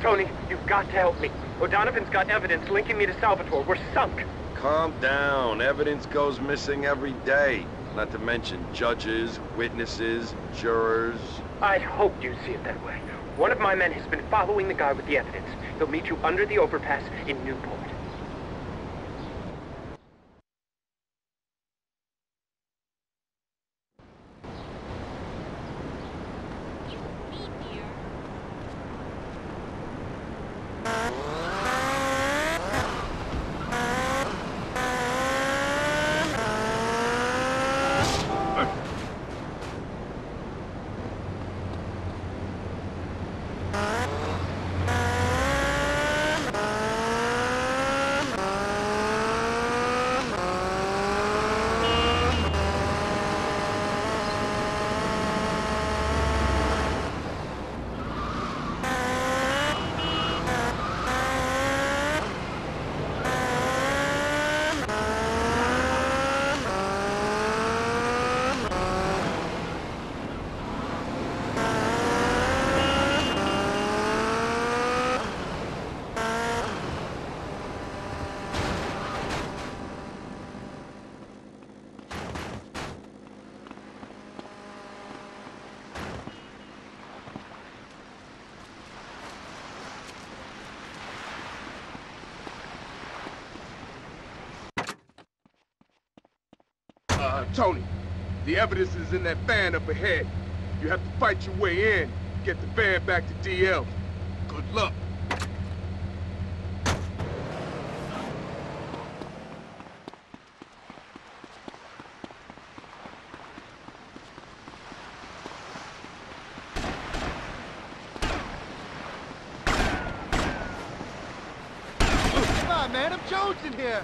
Tony, you've got to help me. O'Donovan's got evidence linking me to Salvatore. We're sunk. Calm down. Evidence goes missing every day. Not to mention judges, witnesses, jurors. I hope you see it that way. One of my men has been following the guy with the evidence. He'll meet you under the overpass in Newport. Tony, the evidence is in that van up ahead. You have to fight your way in, get the van back to DL. Good luck. Come on, man, I'm Jones in here.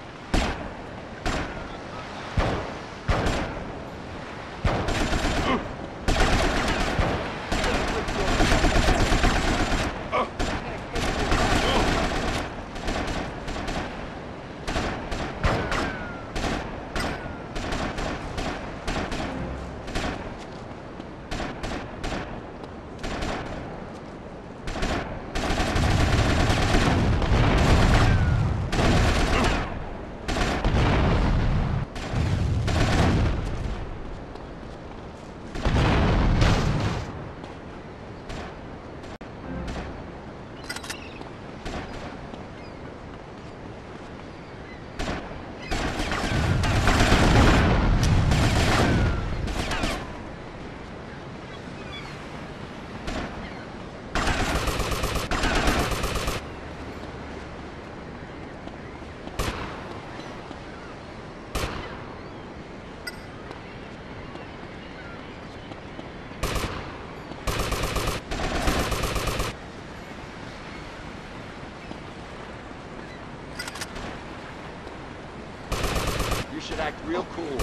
You should act real cool.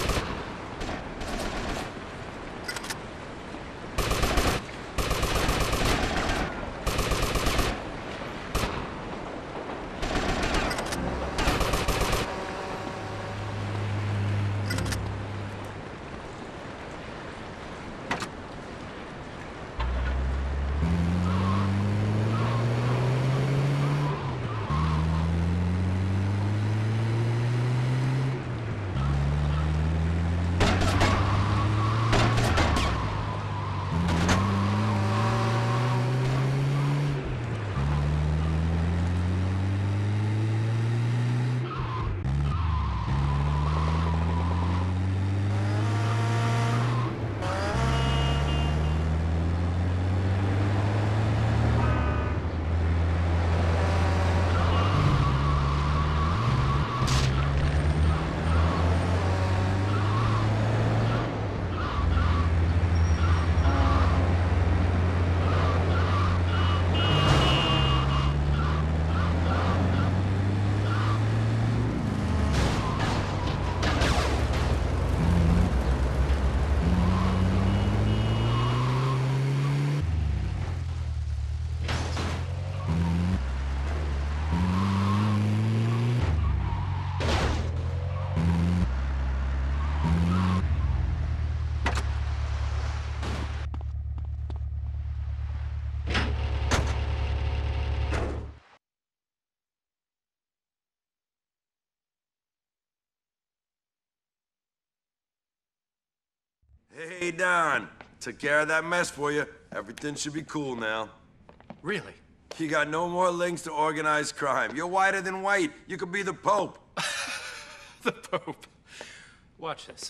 Hey, Don. Took care of that mess for you. Everything should be cool now. Really? You got no more links to organized crime. You're whiter than white. You could be the Pope. The Pope. Watch this.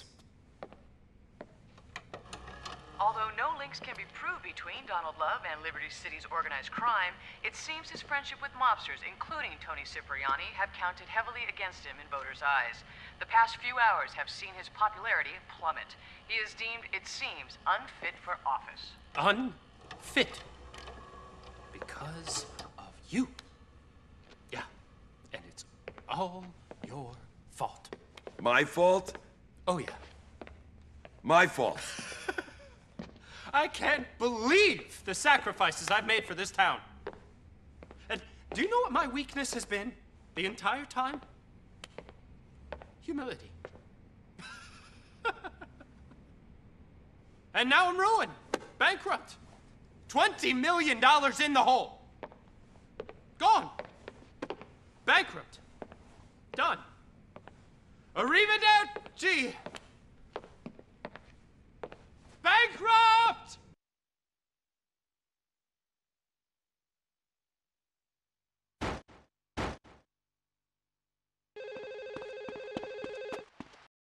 Although no links can be proved between Donald Love and Liberty City's organized crime, it seems his friendship with mobsters, including Tony Cipriani, have counted heavily against him in voters' eyes. The past few hours have seen his popularity plummet. He is deemed, it seems, unfit for office. Unfit. Because of you. Yeah, and it's all your fault. My fault? Oh, yeah. My fault. I can't believe the sacrifices I've made for this town. And do you know what my weakness has been the entire time? Humility. And now I'm ruined, bankrupt. $20 million in the hole. Gone. Bankrupt. Done. Arrivederci.